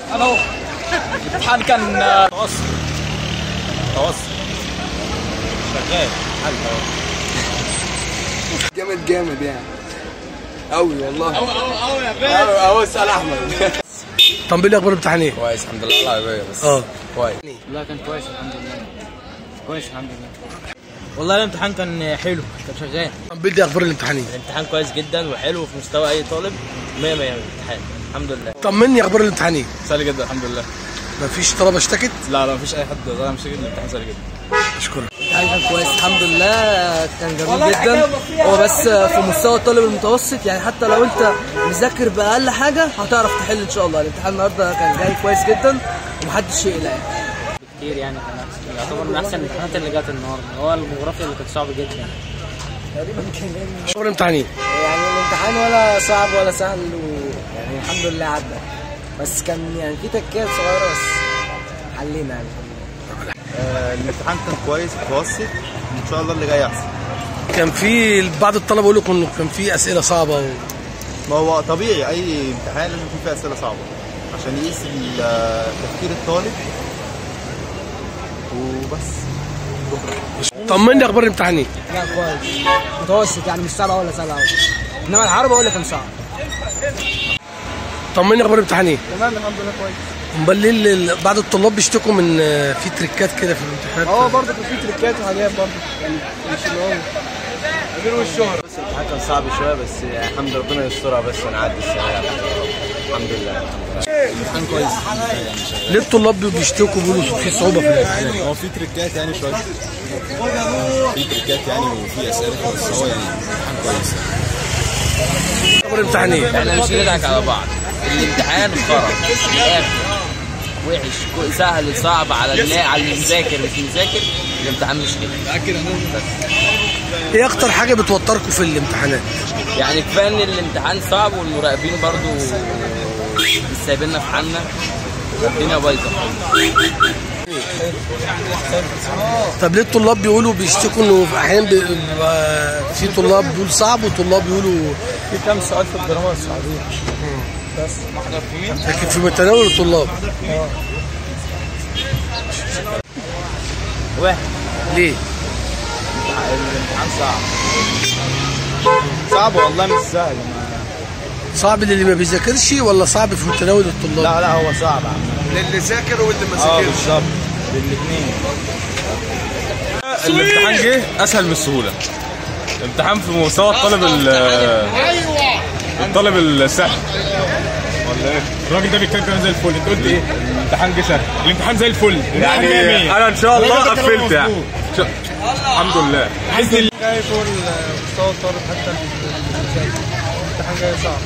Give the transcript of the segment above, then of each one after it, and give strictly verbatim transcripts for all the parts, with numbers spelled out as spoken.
الو. الامتحان كان متوسط متوسط شغال حل اهو. جامد جامد يعني قوي والله قوي قوي قوي يا باشا. قوي قوي. اسال احمد. طب ايه اخبار الامتحان ايه؟ كويس الحمد لله العربيه بس. اه كويس. لا كان كويس الحمد لله. كويس الحمد لله. والله الامتحان كان حلو كان شغال. طب ايه اخبار الامتحان ايه؟ الامتحان كويس جدا وحلو في مستوى اي طالب. مية مية الامتحان الحمد لله. طمني اخبار الامتحان ايه؟ سهل جدا الحمد لله. مفيش طلبه اشتكت؟ لا لا مفيش اي حد ظلم مشاكل. الامتحان سهل جدا. اشكرك. كان كويس الحمد لله. كان جميل جدا. هو بس في مستوى الطالب المتوسط يعني حتى لو انت مذاكر باقل حاجه هتعرف تحل ان شاء الله. الامتحان النهارده كان جاي كويس جدا ومحدش يقلق يعني. كتير يعني كان يعتبر من احسن الامتحانات اللي جت النهارده. هو الجغرافيا اللي كانت صعبه جدا. تقريبا كان اخبار الامتحان ايه؟ يعني الامتحان ولا صعب ولا سهل ويعني الحمد لله عدى. بس كان يعني في تكات صغيره بس حلينا يعني. آه الامتحان كان كويس متوسط وان شاء الله اللي جاي احسن. كان في بعض الطلبه يقول لكم انه كان في اسئله صعبه و... ما هو طبيعي اي امتحان لازم يكون فيه اسئله صعبه عشان يقيس تفكير الطالب وبس. طمني اخبار الامتحان ايه؟ لا كويس متوسط يعني مش صعب ولا سهل قوي. انما العربي هو اللي كان صعب. طمني اخبار الامتحان ايه؟ تمام الحمد لله كويس. امال ليه ال- بعض الطلاب بيشتكوا من في تريكات كده في الامتحانات؟ اه برضه كان في تريكات وحاجات برضه يعني مش اللي هو غير الشهرة. بس الامتحان كان صعب شويه بس الحمد لله ربنا يسترها بس ونعدي السنه الحمد لله. الامتحان كويس. ليه الطلاب بيشتكوا بيقولوا في صعوبه في الامتحانات؟ هو في تريكات يعني شويه في تريكات يعني وفي اسئله بس هو يعني الامتحان كويس. اخبار الامتحان ايه؟ احنا مش بنضحك على بعض. الامتحان خرب من الاخر وحش سهل صعب على النا على اللي مذاكر مش مذاكر. الامتحان مش كده. ايه اكتر حاجه بتوتركم في الامتحانات؟ يعني كفايه ان الامتحان صعب والمراقبين برضو مش سايبيننا في حالنا. الدنيا بايظه. طب ليه الطلاب بيقولوا بيشتكوا انه في احيانا بيبقى في طلاب بيقول صعب وطلاب بيقولوا في كام سؤال في الجرامر السعودية بس لكن في متناول الطلاب؟ واحد ليه؟ الامتحان صعب. صعب والله مش سهل. صعب للي ما بيذاكرش ولا صعب في متناول الطلاب؟ لا لا هو صعب للي ذاكر واللي ما اه ذاكرش. بالظبط للاثنين. الامتحان جه اسهل من السهوله. الامتحان في مستوى الطالب الطالب السهل ولا ايه؟ الراجل ده بيتكلم كلام زي الفل. انت قلت ايه؟ الامتحان جه سهل. الامتحان زي الفل يعني. انا ان شاء الله قفلت يعني. الحمد لله باذن الله. جاي فوق مستوى الطالب حتى الامتحان جاي صعب.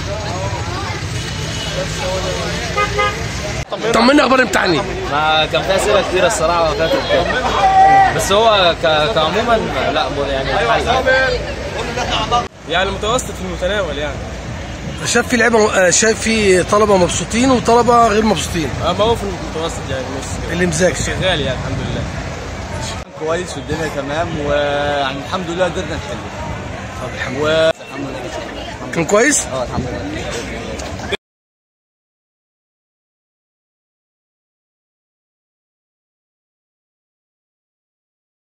طمني اخبار الامتحان ايه؟ ما كان في اسئله كتيره الصراحه وكانت بس هو ك- كعموما لا يعني حل. يعني المتوسط في المتناول يعني. شايف في لعيبه، شايف في طلبه مبسوطين وطلبه غير مبسوطين. ما هو في المتوسط يعني نص اللي مذاكر شغال يعني الحمد لله. كويس والدنيا تمام ويعني الحمد لله قدرنا نحل. طب الحمد لله. كان كويس؟ اه الحمد لله.